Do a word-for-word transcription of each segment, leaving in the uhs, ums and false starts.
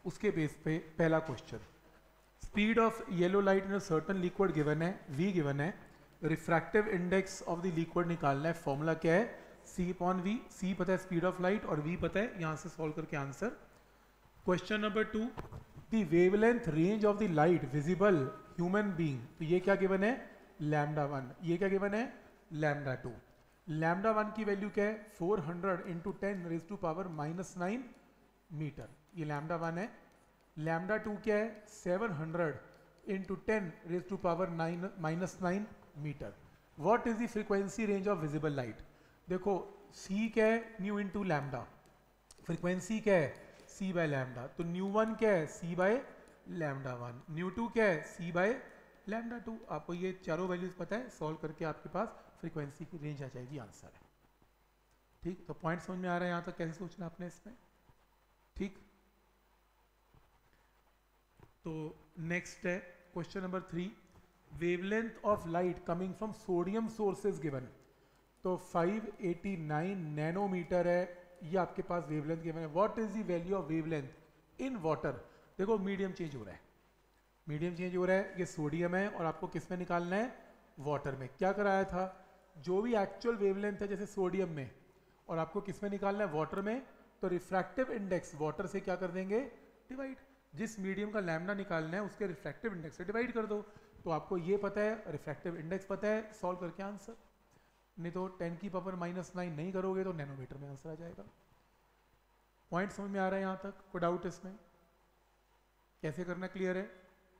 उसके बेस पे पहला question, speed of yellow light in a certain liquid given है, v गिवन है, refractive index of the liquid निकालना है, फॉर्मूला क्या है, c अपॉन v, c पता है स्पीड ऑफ लाइट और v पता है, यहां से सॉल्व करके answer. Question number two, the wavelength range of the light visible human being, तो ये क्या गिवन है, लैम्डा वन, ये क्या गिवन है, लैम्डा टू। लैम्डा वन की वैल्यू क्या है, four hundred into ten raise to power minus nine metre, ये लैम्डा वन है। लैम्डा टू क्या है, seven hundred into ten raise to power nine minus nine metre. What is the frequency range of visible light, देखो c क्या है, new into lambda, frequency क्या है, c by lambda, तो nu one क्या है, c by lambda one, nu two क्या है, c बाय लैम्डा टू। आपको ये चारों वैल्यूज पता है, सॉल्व करके आपके पास फ्रीक्वेंसी की रेंज आ जाएगी, आंसर है। ठीक, तो पॉइंट समझ में आ रहा है यहाँ तक, कैसे सोचना आपने इसमें, ठीक। तो नेक्स्ट है question number three, wavelength of light coming from sodium sources given, तो फाइव एटी नाइन नैनोमीटर है, ये आपके पास वेवलेंथ गिवन है। What is the value of wavelength in water, देखो मीडियम चेंज हो रहा है, मीडियम चेंज हो रहा है, ये सोडियम है और आपको किस में निकालना है, वाटर में। क्या कराया था, जो भी एक्चुअल वेवलेंथ है जैसे सोडियम में, और आपको किस में निकालना है, वाटर में, तो रिफ्रैक्टिव इंडेक्स वाटर से क्या कर देंगे, डिवाइड, जिस मीडियम का लैम्डा निकालना है उसके रिफ्रैक्टिव इंडेक्स से डिवाइड कर दो, तो आपको ये पता है, रिफ्रैक्टिव इंडेक्स पता है, सॉल्व करके आंसर। नहीं तो टेन की पावर माइनस नाइन नहीं करोगे तो नैनोमीटर में आंसर आ जाएगा। पॉइंट समझ में आ रहा है यहाँ तक, कोई डाउट इसमें, कैसे करना क्लियर है,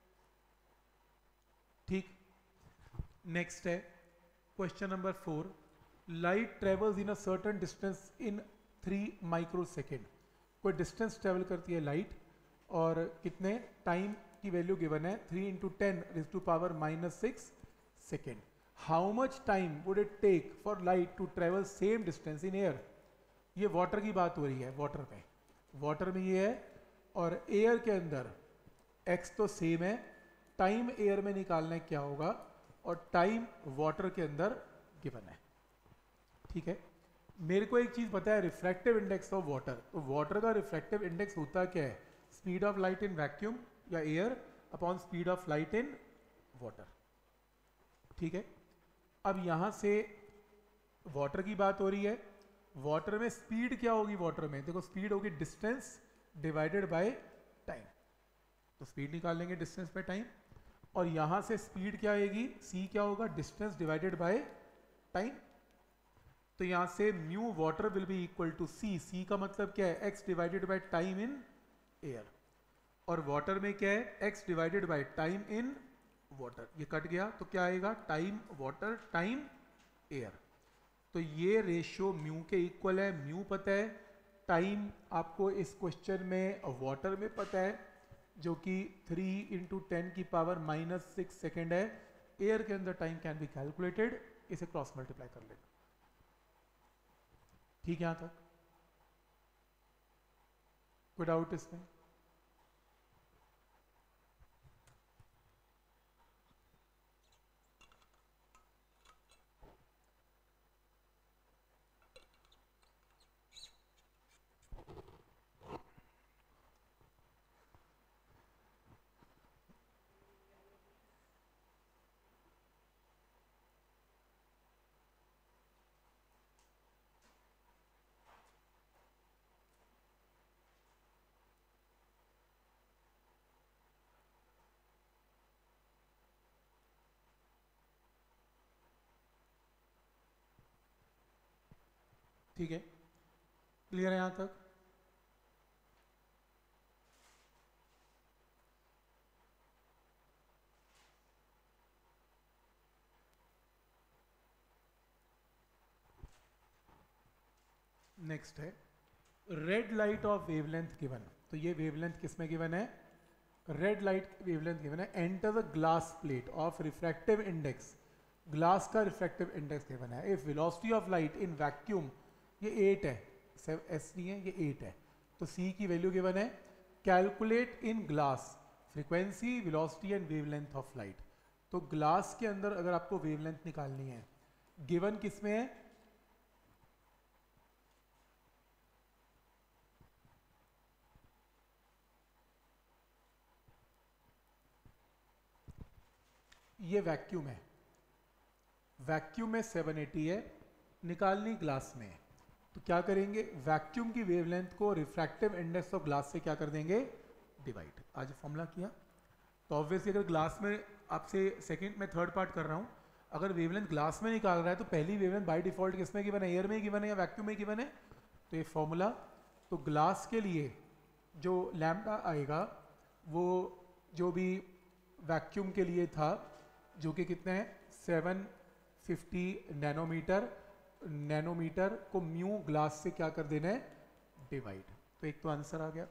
ठीक। नेक्स्ट है question number four, light travels in a certain distance in three micro second, कोई डिस्टेंस ट्रेवल करती है लाइट और कितने टाइम की वैल्यू गिवन है, three into ten raise to power minus six second. How much time would it take for light to travel same distance in air, ये water की बात हो रही है, वाटर में, वाटर में ये है, और एयर के अंदर x तो सेम है, टाइम एयर में निकालना है क्या होगा, और टाइम वाटर के अंदर गिवन है, ठीक है। मेरे को एक चीज पता है, रिफ्रैक्टिव इंडेक्स ऑफ वाटर, तो वाटर का रिफ्रैक्टिव इंडेक्स होता क्या है, speed of light in vacuum या air upon speed of light in water, ठीक है। अब यहां से वाटर की बात हो रही है, वाटर में स्पीड क्या होगी, वाटर में देखो स्पीड होगी डिस्टेंस डिवाइडेड बाय टाइम, तो स्पीड निकाल लेंगे डिस्टेंस बाय टाइम, और यहां से स्पीड क्या आएगी, c क्या होगा, डिस्टेंस डिवाइडेड बाय टाइम, तो यहां से mu water will be equal to c, c का मतलब क्या है, x divided by time in air, और वाटर में क्या है, x divided by time in water, ये कट गया तो क्या आएगा, टाइम वाटर टाइम एयर, तो ये रेशियो म्यू के इक्वल है, म्यू पता है, टाइम आपको इस क्वेश्चन में वाटर में पता है जो कि थ्री इंटू टेन की पावर माइनस सिक्स सेकेंड है, एयर के अंदर टाइम कैन बी कैलकुलेटेड, इसे क्रॉस मल्टीप्लाई कर लेना, ठीक है। यहां तक कोई डाउट इसमें, ठीक है, क्लियर है यहां तक। नेक्स्ट है red light of wavelength given, तो ये वेवलेंथ किसमें गिवन है, रेड लाइट वेवलेंथ गिवन है, enter the glass plate of refractive index, glass का रिफ्रैक्टिव इंडेक्स गिवन है, if velocity of light in vacuum, ये एट है, एस नहीं है, ये एट है, तो सी की वैल्यू गिवन है, calculate in glass frequency velocity and wavelength of light, तो ग्लास के अंदर अगर आपको वेवलेंथ निकालनी है, गिवन किसमें है, ये वैक्यूम है, वैक्यूम में सेवन एटी है, निकालनी ग्लास में है। तो क्या करेंगे, वैक्यूम की वेवलेंथ को रिफ्रैक्टिव इंडेक्स ऑफ ग्लास से क्या कर देंगे, डिवाइड। आज फॉर्मूला किया। तो ऑब्वियसली अगर ग्लास में आपसे सेकंड में थर्ड पार्ट कर रहा हूँ, अगर वेवलेंथ ग्लास में निकाल रहा है तो पहली वेवलेंथ बाय डिफॉल्ट किसमें गिवन है, एयर में गिवन है या वैक्यूम में गिवन है। तो ये फॉर्मूला, तो ग्लास के लिए जो लैम्डा आएगा वो जो भी वैक्यूम के लिए था, जो कि कितने हैं सेवन फिफ्टी नैनोमीटर, नैनोमीटर को म्यू ग्लास से क्या कर देना है, डिवाइड। तो एक तो आंसर आ गया,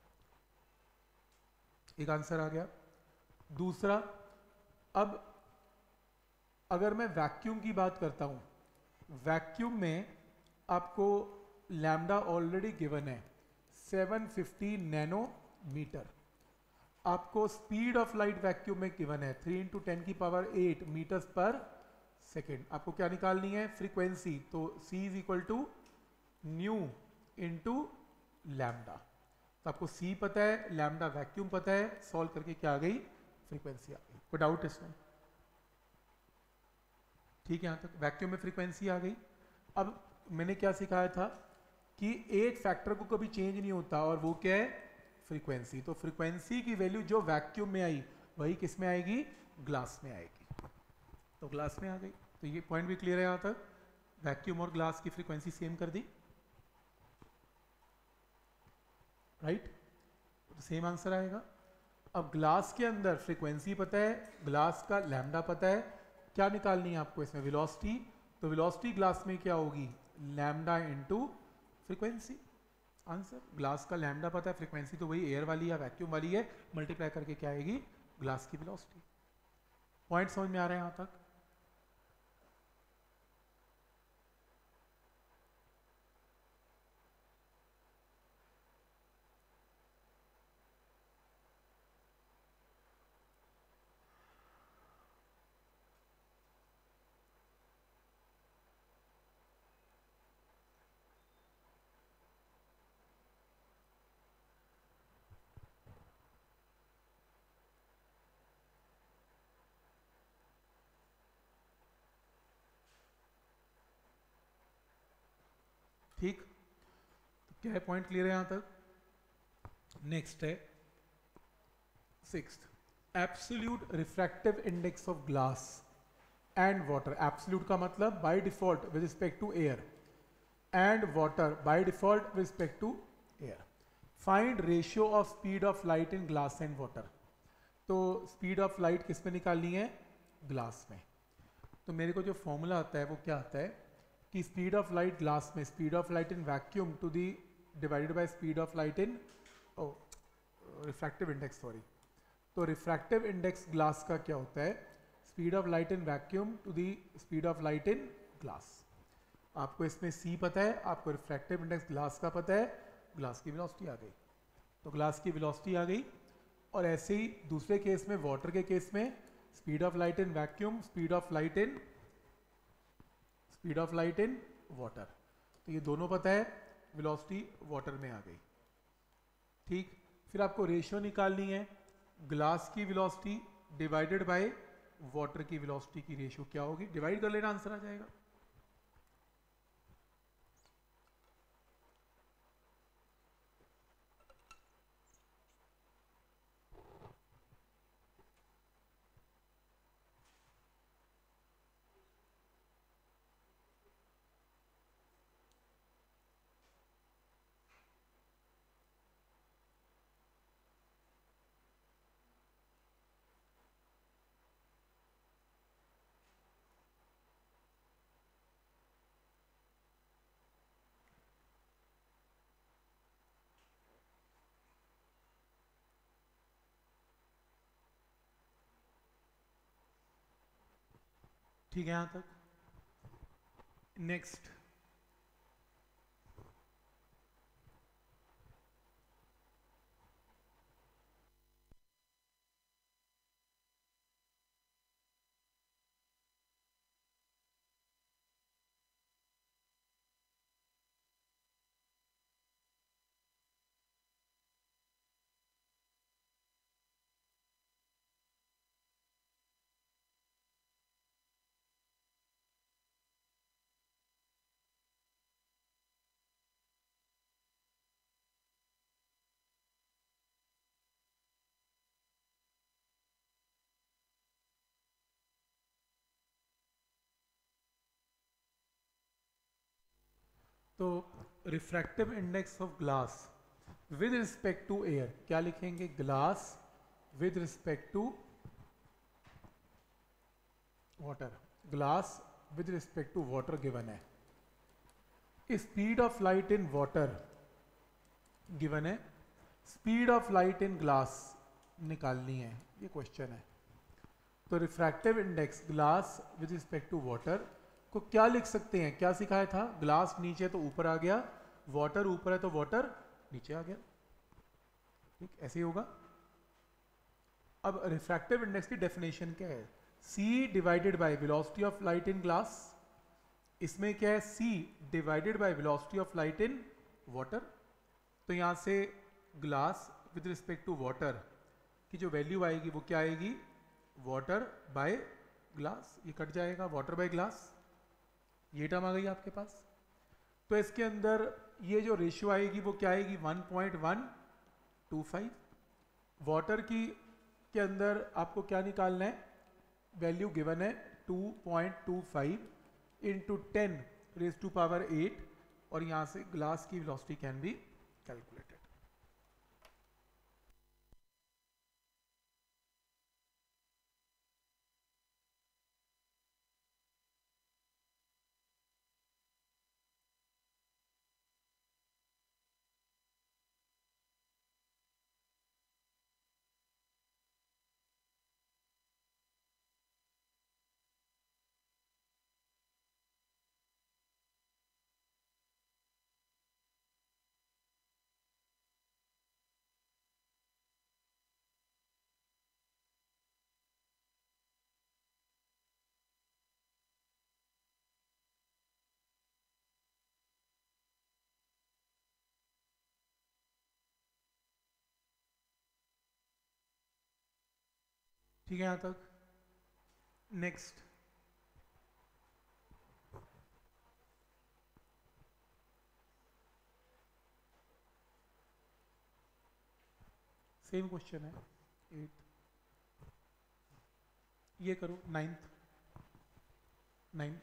एक आंसर आ गया। दूसरा, अब अगर मैं वैक्यूम की बात करता हूं, वैक्यूम में आपको लैम्डा ऑलरेडी गिवन है सेवन फिफ्टी नैनोमीटर, आपको स्पीड ऑफ लाइट वैक्यूम में गिवन है थ्री इंटू टेन की power eight metres per second. आपको क्या निकालनी है, फ्रीक्वेंसी। तो C is equal to nu into lambda. तो आपको C पता है, लैम्डा वैक्यूम पता है, सॉल्व करके क्या आ गई, फ्रीक्वेंसी आ गई। कोई डाउट इसमें, ठीक है, यहाँ तक वैक्यूम में फ्रीक्वेंसी आ गई। अब मैंने क्या सिखाया था कि एक फैक्टर को कभी चेंज नहीं होता और वो क्या है, फ्रीक्वेंसी। तो फ्रीक्वेंसी की वैल्यू जो वैक्यूम में आई वही किस में आएगी, ग्लास में आएगी। तो ग्लास में आ गई। तो ये पॉइंट भी क्लियर है यहाँ तक, वैक्यूम और ग्लास की फ्रीक्वेंसी सेम कर दी, राइट, तो सेम आंसर आएगा। अब ग्लास के अंदर फ्रीक्वेंसी पता है, ग्लास का लैम्डा पता है, क्या निकालनी है आपको इसमें, वेलोसिटी। तो वेलोसिटी ग्लास में क्या होगी, lambda into frequency, answer. Glass का लैम्डा पता है, फ्रीक्वेंसी तो वही एयर वाली या वैक्यूम वाली है, मल्टीप्लाई करके क्या आएगी, ग्लास की वेलोसिटी। पॉइंट समझ में आ रहा है यहां तक। ठीक, तो क्या है, पॉइंट क्लियर है यहां तक। नेक्स्ट है sixth, absolute refractive index of glass and water. Absolute का मतलब by default with respect to air, and water by default with respect to air. Find ratio of speed of light in glass and water. तो speed of light किस में निकालनी है, glass में। तो मेरे को जो फॉर्मूला आता है वो क्या आता है कि स्पीड ऑफ लाइट ग्लास में, speed of light in vacuum to the divided by speed of light in refractive index, sorry. तो रिफ्रैक्टिव इंडेक्स ग्लास का क्या होता है, speed of light in vacuum to the speed of light in glass. आपको इसमें C पता है, आपको रिफ्रैक्टिव इंडेक्स ग्लास का पता है, ग्लास की वेलोसिटी आ गई। तो ग्लास की वेलोसिटी आ गई। और ऐसे ही दूसरे केस में, वाटर के केस में, speed of light in vacuum, speed of light in speed of light in water. तो ये दोनों पता है, वेलोसिटी वाटर में आ गई। ठीक, फिर आपको रेशियो निकालनी है, ग्लास की वेलोसिटी डिवाइडेड बाय वाटर की वेलोसिटी की रेशियो क्या होगी, डिवाइड कर लेना, आंसर आ जाएगा। ठीक है यहां तक। नेक्स्ट, तो refractive index of glass with respect to air क्या लिखेंगे? Glass with respect to water, glass with respect to water given है। Speed of light in water given है, speed of light in glass निकालनी है, ये question है। तो refractive index glass with respect to water को क्या लिख सकते हैं? क्या सिखाया था? ग्लास नीचे तो ऊपर आ गया, वाटर ऊपर है तो वाटर नीचे आ गया, ठीक, ऐसे ही होगा। अब रिफ्रैक्टिव इंडेक्स की डेफिनेशन क्या है? C divided by velocity of light in glass, इसमें क्या है? C divided by velocity of light in water. तो यहां से glass with respect to water की जो वैल्यू आएगी वो क्या आएगी? वाटर बाय ग्लास, ये कट जाएगा, वाटर बाय ग्लास, ये टर्म आ गई आपके पास। तो इसके अंदर ये जो रेशियो आएगी वो क्या आएगी? One point one two five. Water की के अंदर आपको क्या निकालना है? वैल्यू गिवन है two point two five into ten raise to power eight, और यहां से ग्लास की वेलोसिटी कैन बी कैलकुलेटेड। ठीक है यहां तक? नेक्स्ट, सेम क्वेश्चन है, एट, ये करो, ninth, ninth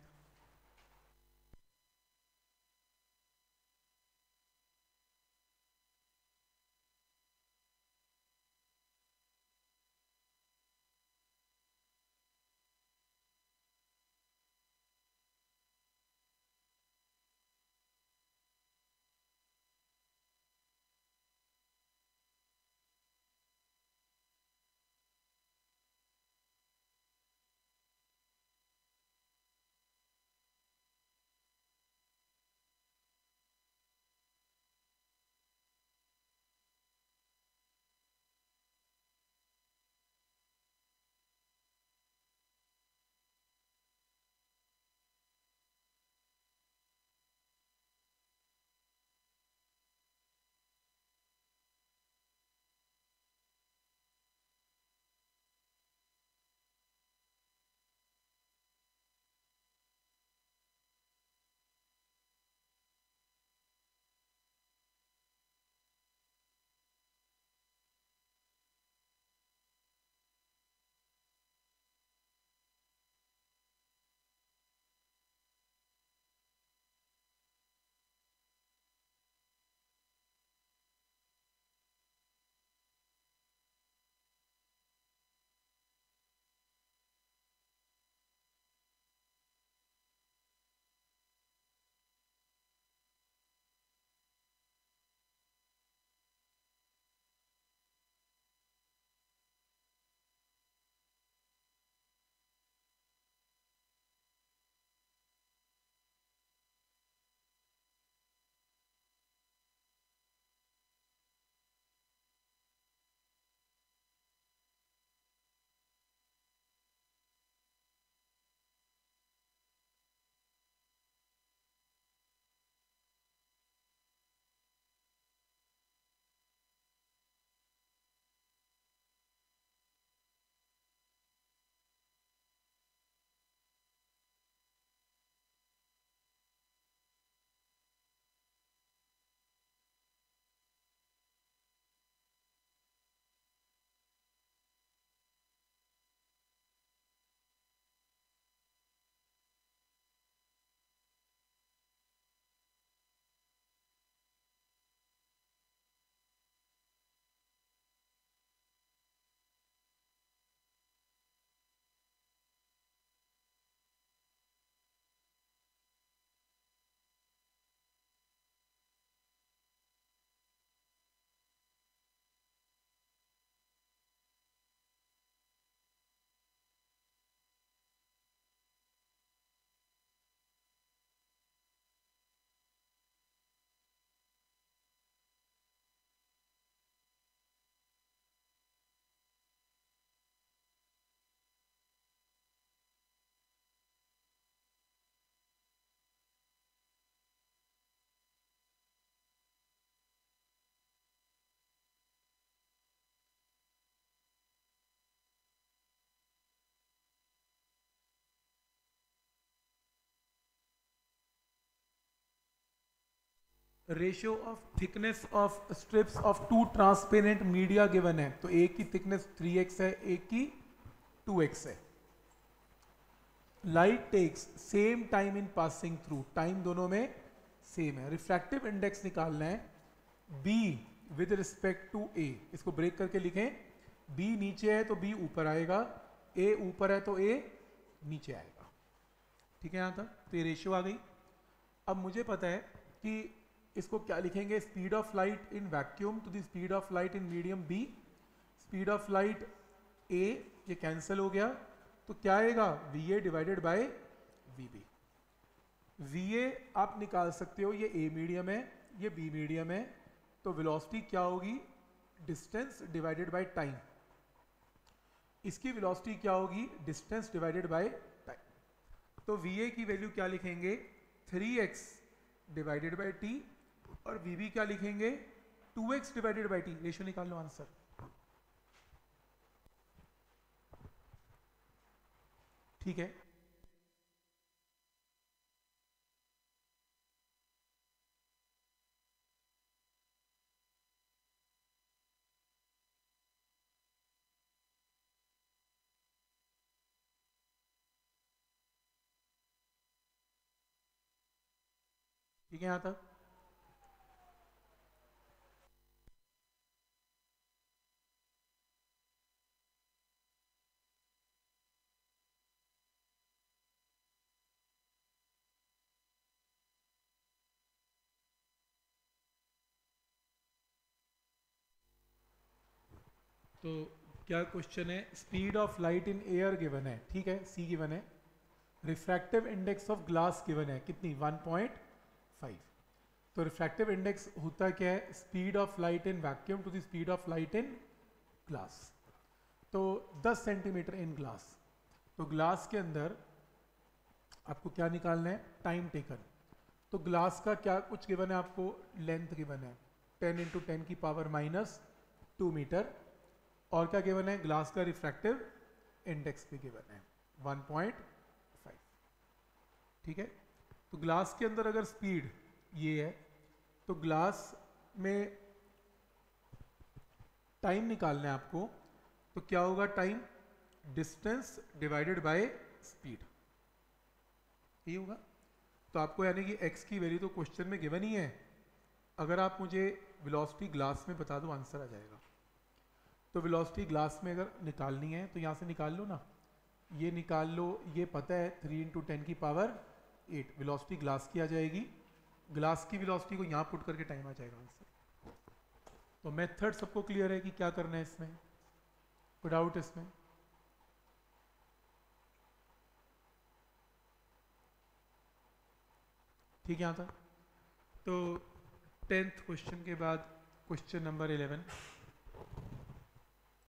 ratio of thickness of strips of two transparent media given है, तो एक की थिकनेस थ्री एक्स है, एक की टू एक्स है। Light takes same time in passing through, time दोनों में सेम है। रिफ्रैक्टिव इंडेक्स निकालना है B with respect to A, इसको ब्रेक करके लिखें, बी नीचे है तो बी ऊपर आएगा, ए ऊपर है तो ए नीचे आएगा। ठीक है, यहां तक तो ये रेशियो आ गई। अब मुझे पता है कि इसको क्या लिखेंगे, speed of light in vacuum to the speed of light in medium B, speed of light A, ये कैंसिल हो गया, तो क्या आएगा V A divided by V B. V A आप निकाल सकते हो, ये ए मीडियम है, ये बी मीडियम है, तो वेलोसिटी क्या होगी, डिस्टेंस डिवाइडेड बाय टाइम। इसकी वेलोसिटी क्या होगी, डिस्टेंस डिवाइडेड बाय टाइम। तो वी ए की वैल्यू क्या लिखेंगे, three X divided by T, और वी बी क्या लिखेंगे, two X divided by T. Ratio निकाल लो, आंसर। ठीक है, ठीक है यहां तक। तो क्या क्वेश्चन है, speed of light in air given है, ठीक है, सी गिवन है, refractive index of glass given है, कितनी, वन पॉइंट फाइव। तो रिफ्रैक्टिव इंडेक्स होता क्या है, speed of light in vacuum to the speed of light in glass. तो टेन सेंटीमीटर इन ग्लास, तो ग्लास के अंदर आपको क्या निकालना है, टाइम टेकन। तो ग्लास का क्या कुछ गिवन है आपको, लेंथ गिवन है टेन इंटू टेन की पावर माइनस टू मीटर, और क्या गिवन है, ग्लास का रिफ्रैक्टिव इंडेक्स भी गिवन है वन पॉइंट फाइव। ठीक है, तो ग्लास के अंदर अगर स्पीड ये है, तो ग्लास में टाइम निकालना है आपको, तो क्या होगा time, distance divided by speed, ये होगा। तो आपको यानी कि x की वैल्यू तो क्वेश्चन में गिवन ही है, अगर आप मुझे वेलोसिटी ग्लास में बता दो आंसर आ जाएगा। तो वेलोसिटी ग्लास में अगर निकालनी है तो यहाँ से निकाल लो ना, ये निकाल लो, ये पता है थ्री इंटू टेन की पावर एट, वेलोसिटी ग्लास की आ जाएगी, ग्लास की वेलोसिटी को यहाँ पुट करके टाइम आ जाएगा आंसर। तो मेथड सबको क्लियर है कि क्या करना है इसमें, कोई डाउट इसमें? ठीक है, यहाँ तक। तो टेंथ क्वेश्चन के बाद क्वेश्चन नंबर इलेवन।